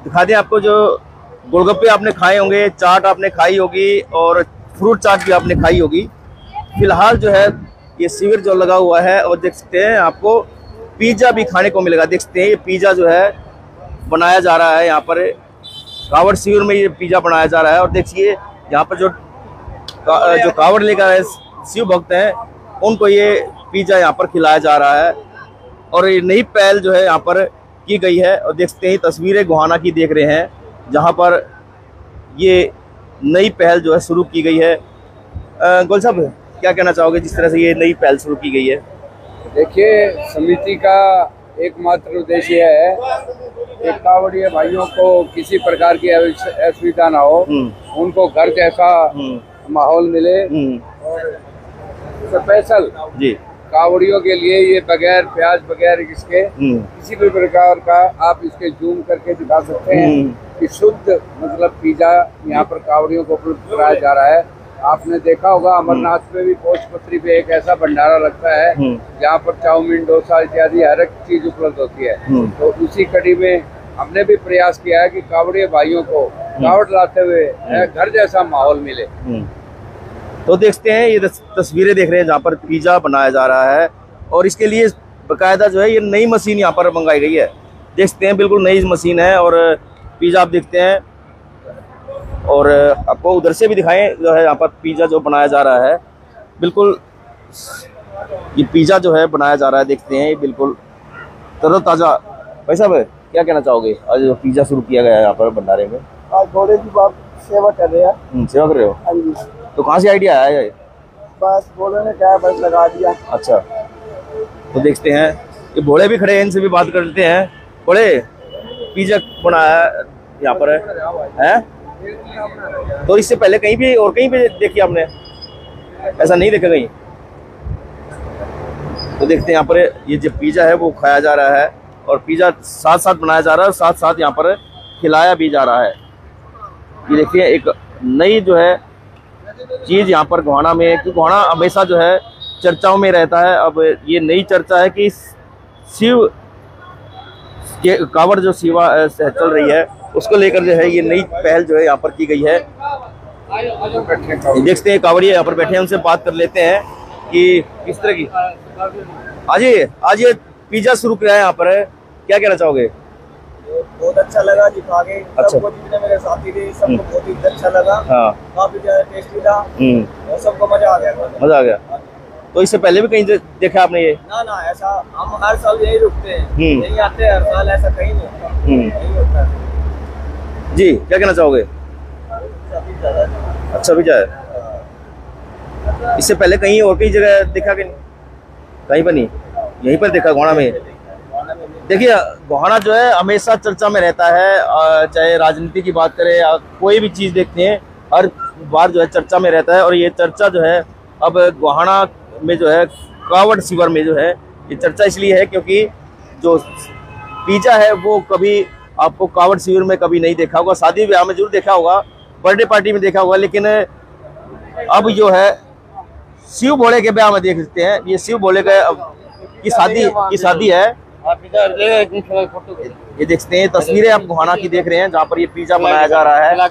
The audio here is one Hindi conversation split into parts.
दिखा दें आपको, जो गोलगप्पे आपने खाए होंगे, चाट आपने खाई होगी और फ्रूट चाट भी आपने खाई होगी। फिलहाल जो है ये शिविर जो लगा हुआ है, और देख सकते हैं आपको पिज़्ज़ा भी खाने को मिलेगा। देख सकते हैं ये पिज़्ज़ा जो है बनाया जा रहा है यहाँ पर, कावड़ शिविर में ये पिज़्ज़ा बनाया जा रहा है। और देखिए यहाँ पर जो कावड़ लेकर आए शिव भक्त हैं, उनको ये पिज़्ज़ा यहाँ पर खिलाया जा रहा है। और ये नई पहल जो है यहाँ पर की गई है। और देख सकते हैं तस्वीरें गोहाना की देख रहे हैं, जहाँ पर ये नई पहल जो है शुरू की गई है। गोल साहब, क्या कहना चाहोगे जिस तरह से ये नई पहल शुरू की गई है? देखिए, समिति का एकमात्र उद्देश्य है कि कावड़िया भाइयों को किसी प्रकार की असुविधा ना हो, उनको घर जैसा माहौल मिले। और स्पेशल जी कावड़ियों के लिए ये बगैर प्याज बगैर इसके किसी भी प्रकार का आप इसके जूम करके दिखा सकते हैं कि शुद्ध मतलब पिज़्ज़ा यहाँ पर कावड़ियों को उपलब्ध कराया जा रहा है। आपने देखा होगा अमरनाथ में भी भोजपत्री पे एक ऐसा भंडारा लगता है जहाँ पर चाउमीन, डोसा इत्यादि हर एक चीज उपलब्ध होती है। तो उसी कड़ी में हमने भी प्रयास किया है कि कावड़िया भाइयों को कावड़ लाते हुए घर जैसा माहौल मिले। तो देखते हैं ये तस्वीरें देख रहे हैं जहाँ पर पिज़्ज़ा बनाया जा रहा है, और इसके लिए बकायदा जो है ये नई मशीन यहाँ पर मंगाई गई है। देखते हैं बिल्कुल नई मशीन है, और पिज़्ज़ा आप देखते हैं, और आपको उधर से भी दिखाएं जो है यहाँ पर पिज़्ज़ा जो बनाया जा रहा है। बिल्कुल ये पिज़्ज़ा जो है बनाया जा रहा है, देखते हैं बिल्कुल तरोताज़ा। भाई साहब, क्या कहना चाहोगे आज जो पिज़्ज़ा शुरू किया गया है यहाँ पर भंडारे में? आज घोड़े की बात सेवा कर रहे हैं। सेवा कर रहे हो? हाँ जी। तो कहाँ से आइडिया आया ये? बस घोड़े ने क्या बस लगा दिया। अच्छा, तो देखते हैं ये घोड़े भी खड़े हैं, इनसे भी बात कर लेते हैं। घोड़े, पिज़्ज़ा बनाया यहाँ पर है? तो इससे पहले कहीं भी और कहीं भी देखी आपने? ऐसा नहीं देखा कहीं? तो देखते हैं यहाँ पर ये जो पिज़्ज़ा है वो खाया जा रहा है, और पिज़्ज़ा साथ साथ बनाया जा रहा है, और साथ साथ यहाँ पर खिलाया भी जा रहा है। ये देखिए एक नई जो है चीज़ यहाँ पर गोहाना में, कि गोहाना हमेशा जो है चर्चाओं में रहता है। अब ये नई चर्चा है कि शिव के कावड़ जो सेवा चल रही है उसको लेकर जो है ये नई पहल जो है यहाँ पर की गई है। देखते हैं कावड़िया यहाँ पर बैठे हैं, उनसे बात कर लेते हैं कि किस तरह की आज ये पिज़्ज़ा शुरू किया है यहाँ पर, क्या कहना चाहोगे? बहुत अच्छा लगा दिखा के। अच्छा। सबको जितने मेरे साथी थे सबको बहुत ही अच्छा लगा। हाँ, काफी ज्यादा टेस्टी था और सबको मजा आ गया। मजा आ गया। तो इससे पहले भी कहीं देखा आपने ये? ना ऐसा हम हर साल यही रुकते हैं, यही आते हैं हर साल, ऐसा कहीं नहीं होता। यही होता है। जी, क्या कहना चाहोगे? अच्छा पिज़्ज़ा है। इससे पहले कहीं और कई जगह देखा कि नहीं? कहीं पर नहीं, यहीं पर देखा गोहाना में। देखिए गोहाना जो है हमेशा चर्चा में रहता है, चाहे राजनीति की बात करें या कोई भी चीज़ देखते हैं, हर बार जो है चर्चा में रहता है। और ये चर्चा जो है अब गोहाना में जो है कावड़ शिविर में जो है ये चर्चा इसलिए है क्योंकि जो पिज़्ज़ा है वो कभी आपको कावड़ शिविर में कभी नहीं देखा होगा। शादी ब्याह में जरूर देखा होगा, बर्थडे पार्टी में देखा होगा, लेकिन अब जो है शिव भोले के ब्याह में देख सकते हैं। ये शिव भोले की शादी है। ये देखते हैं तस्वीरें आप गोहाना की देख रहे हैं जहाँ पर ये पिज़्ज़ा बनाया जा रहा है,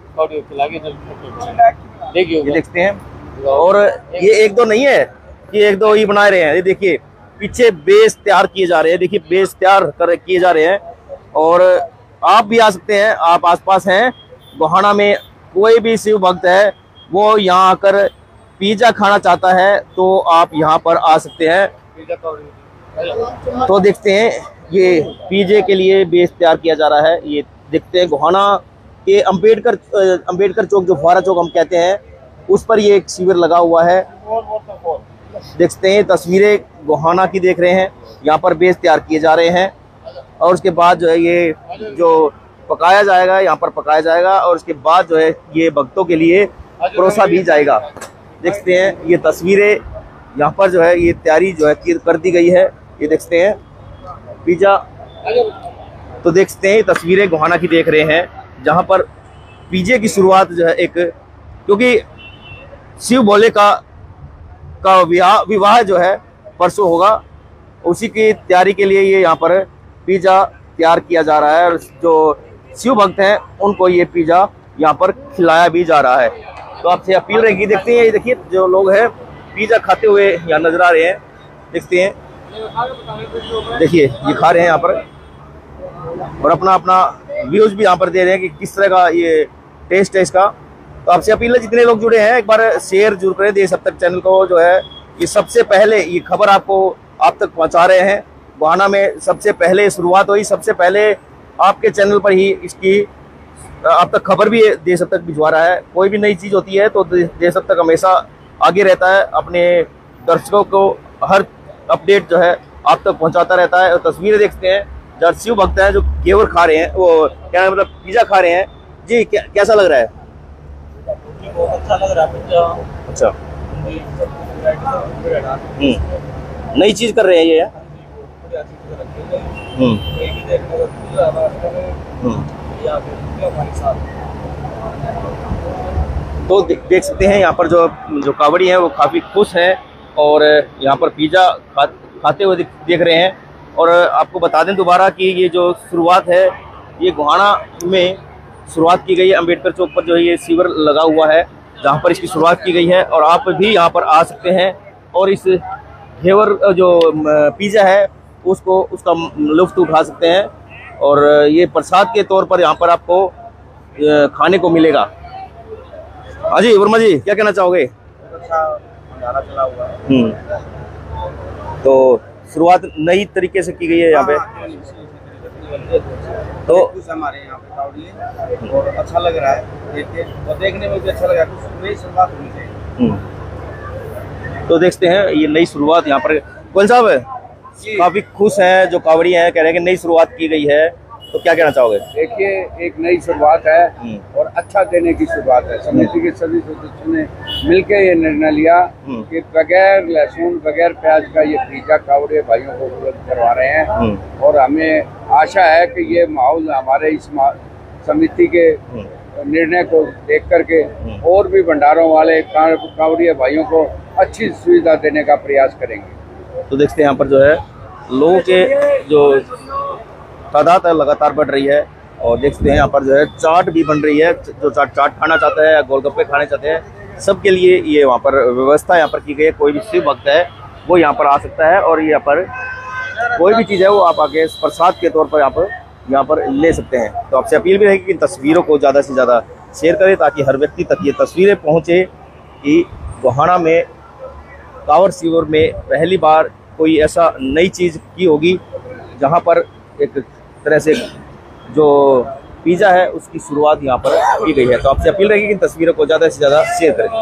ये देखते हैं। और ये एक दो नहीं है कि एक दो ही बना रहे हैं, ये देखिए पीछे बेस तैयार किए जा रहे हैं। देखिए बेस तैयार किए जा रहे हैं, और आप भी आ सकते हैं। आप आसपास हैं गोहाना में, कोई भी शिव भक्त है वो यहाँ आकर पिज़्ज़ा खाना चाहता है तो आप यहाँ पर आ सकते हैं। तो देखते हैं ये पिज़्ज़े के लिए बेस तैयार किया जा रहा है। ये देखते हैं गोहाना के अंबेडकर चौक, जो फुहारा चौक हम कहते हैं, उस पर ये एक शिविर लगा हुआ है। देखते हैं तस्वीरें गोहाना की देख रहे हैं, यहाँ पर बेस तैयार किए जा रहे हैं, और उसके बाद जो है ये जो पकाया जाएगा यहाँ पर पकाया जाएगा, और उसके बाद जो है ये भक्तों के लिए परोसा भी जाएगा। देखते हैं ये तस्वीरें यहाँ पर जो है ये तैयारी जो है कर दी गई है। ये देखते हैं पिज़्ज़ा, तो देखते हैं तस्वीरें गोहाना की देख रहे हैं जहाँ पर पिज़्ज़े की शुरुआत जो है एक, क्योंकि शिव भोले का विवाह जो है परसों होगा, उसी की तैयारी के लिए ये यहाँ पर पिज़्ज़ा तैयार किया जा रहा है। और जो शिव भक्त हैं उनको ये पिज़्ज़ा यहाँ पर खिलाया भी जा रहा है। तो आपसे अपील रहेगी। देखते हैं, ये देखिए जो लोग हैं पिज़्ज़ा खाते हुए यहाँ नजर आ रहे हैं। देखते हैं, देखिए ये खा रहे हैं यहाँ पर और अपना अपना व्यूज भी यहाँ पर दे रहे हैं कि किस तरह का ये टेस्ट है इसका। तो आपसे अपील है जितने लोग जुड़े हैं एक बार शेयर जरूर करें देश अब तक चैनल को, जो है ये सबसे पहले ये खबर आप तक पहुँचा रहे हैं। गोहाना में सबसे पहले शुरुआत हुई, सबसे पहले आपके चैनल पर ही इसकी आप तक खबर भी देश अब तक भिजवा रहा है। कोई भी नई चीज़ होती है तो देश अब तक हमेशा आगे रहता है, अपने दर्शकों को हर अपडेट जो है आप तक पहुंचाता रहता है। और तस्वीरें देखते हैं जहाँ शिव भक्त हैं जो घेवर खा रहे हैं, वो क्या मतलब पिज़्ज़ा खा रहे हैं जी। कैसा लग रहा है? बहुत अच्छा लग रहा है पिज़्ज़ा। अच्छा, नई चीज़ कर रहे हैं ये। तो देख सकते हैं यहाँ पर जो कावड़ी हैं वो काफ़ी खुश हैं और यहाँ पर पिज़्ज़ा खाते हुए देख रहे हैं। और आपको बता दें दोबारा कि ये जो शुरुआत है ये गोहाना में शुरुआत की गई है। अम्बेडकर चौक पर जो है ये शिविर लगा हुआ है जहाँ पर इसकी शुरुआत की गई है और आप भी यहाँ पर आ सकते हैं और इस घेवर जो पिज़्ज़ा है उसका लुत्फ़ उठा सकते हैं। और ये प्रसाद के तौर पर यहाँ पर आपको खाने को मिलेगा। हाँ जी वर्मा जी, क्या कहना चाहोगे? अच्छा भंडारा चला हुआ है। तो शुरुआत नई तरीके से की गई है यहाँ पे। तो हमारे यहाँ पे कावड़ी है और अच्छा लग रहा है देख के, और देखने में भी अच्छा लग रहा है। कुछ नई शुरुआत होनी चाहिए। तो देखते हैं ये नई शुरुआत यहाँ पर कौन साहब है काफी खुश हैं, जो कावड़ी हैं कह रहे हैं कि नई शुरुआत की गई है। तो क्या कहना चाहोगे? देखिए एक नई शुरुआत है और अच्छा देने की शुरुआत है। समिति के सभी सदस्यों ने मिलकर ये निर्णय लिया कि बगैर लहसुन बगैर प्याज का ये पिज़्ज़ा कावड़े भाइयों को उपलब्ध करवा रहे हैं। और हमें आशा है कि ये माहौल हमारे इस समिति के निर्णय को देख करके और भी भंडारों वाले कावड़िया भाइयों को अच्छी सुविधा देने का प्रयास करेंगे। तो देखते हैं यहाँ पर जो है लोगों के जो तादाद है लगातार बढ़ रही है। और देखते हैं यहाँ पर जो है चाट भी बन रही है। जो चाट खाना चाहता है या गोलगप्पे खाने चाहते हैं सबके लिए ये वहाँ पर व्यवस्था यहाँ पर की गई है। कोई भी शिव भक्त है वो यहाँ पर आ सकता है और यहाँ पर कोई भी चीज़ है वो आप आके प्रसाद के तौर पर यहाँ पर ले सकते हैं। तो आपसे अपील भी रहेगी कि इन तस्वीरों को ज़्यादा से ज़्यादा शेयर करें ताकि हर व्यक्ति तक ये तस्वीरें पहुँचे कि गोहाना में कांवड़ शिविर में पहली बार कोई ऐसा नई चीज़ की होगी जहाँ पर एक तरह से जो पिज़्ज़ा है उसकी शुरुआत यहाँ पर की गई है। तो आपसे अपील रहेगी कि इन तस्वीरों को ज़्यादा से ज़्यादा शेयर करें।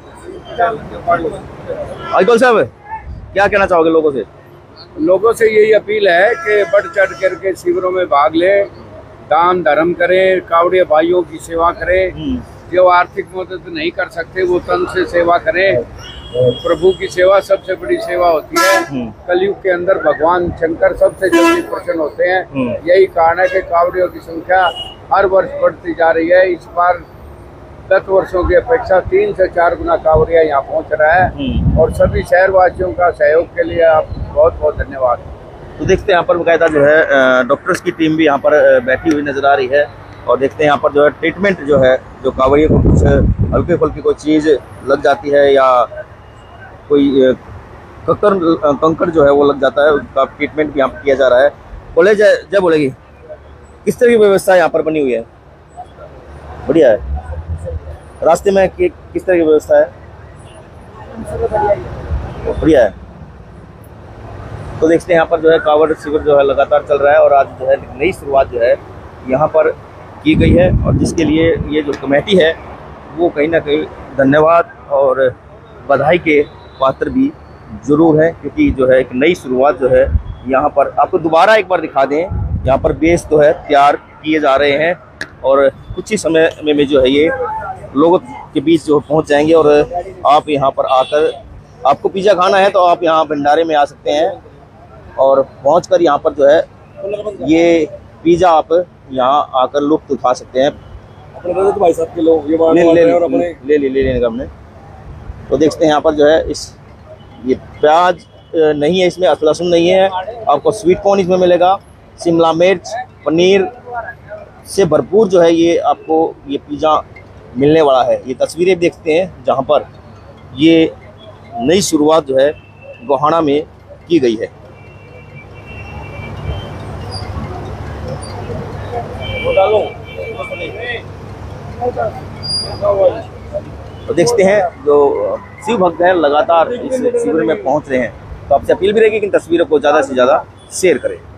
आइकल साहब क्या कहना चाहोगे लोगों से? लोगों से यही अपील है कि बढ़ चढ़ करके शिविरों में भाग ले, दान धर्म करें, कावड़िया भाइयों की सेवा करें। जो आर्थिक मदद नहीं कर सकते वो तन से सेवा करें। प्रभु की सेवा सबसे बड़ी सेवा होती है। कलयुग के अंदर भगवान शंकर सबसे जल्दी प्रसन्न होते हैं। यही कारण है कि कावड़ियों की संख्या हर वर्ष बढ़ती जा रही है। इस बार 10 वर्षों की अपेक्षा 3 से 4 गुना कावड़िया यहाँ पहुँच रहा है और सभी शहरवासियों का सहयोग के लिए आप बहुत बहुत धन्यवाद। तो देखते हैं यहाँ पर बाकायदा जो है डॉक्टर्स की टीम भी यहाँ पर बैठी हुई नजर आ रही है। और देखते हैं यहाँ पर जो है ट्रीटमेंट जो है जो कावड़िया को कुछ हल्की फुल्की कोई चीज़ लग जाती है या कोई कंकड़ जो है वो लग जाता है उसका ट्रीटमेंट भी यहाँ पर किया जा रहा है। बोले जय बोलेगी किस तरह की व्यवस्था यहाँ पर बनी हुई है? बढ़िया है। रास्ते में किस तरह की व्यवस्था है? बढ़िया है। तो देखते हैं यहाँ पर जो है कांवड़ शिविर जो है लगातार चल रहा है और आज जो है नई शुरुआत जो है यहाँ पर की गई है और जिसके लिए ये जो कमेटी है वो कहीं ना कहीं धन्यवाद और बधाई के पात्र भी जरूर है क्योंकि जो है एक नई शुरुआत जो है यहाँ पर आपको दोबारा एक बार दिखा दें। यहाँ पर बेस जो है तैयार किए जा रहे हैं और कुछ ही समय में जो है ये लोगों के बीच जो पहुँच जाएंगे और आप यहाँ पर आकर आपको पिज़्ज़ा खाना है तो आप यहाँ भंडारे में आ सकते हैं और पहुँचकर यहाँ पर जो है ये पिज़्ज़ा आप यहाँ आकर लुत्फ़ उठा सकते हैं। अपने भाई साहब के लोग ये ले लेने का हमने। तो देखते हैं यहाँ पर जो है ये प्याज नहीं है, इसमें लहसुन नहीं है। आपको स्वीट कॉर्न इसमें मिलेगा, शिमला मिर्च, पनीर, से भरपूर जो है ये आपको ये पिज़्ज़ा मिलने वाला है। ये तस्वीरें देखते हैं जहाँ पर ये नई शुरुआत जो है गोहाना में की गई है। तो देखते हैं जो शिव भक्त हैं लगातार इस शिविर में पहुंच रहे हैं, तो आपसे अपील भी रहेगी कि इन तस्वीरों को ज़्यादा से ज़्यादा शेयर करें।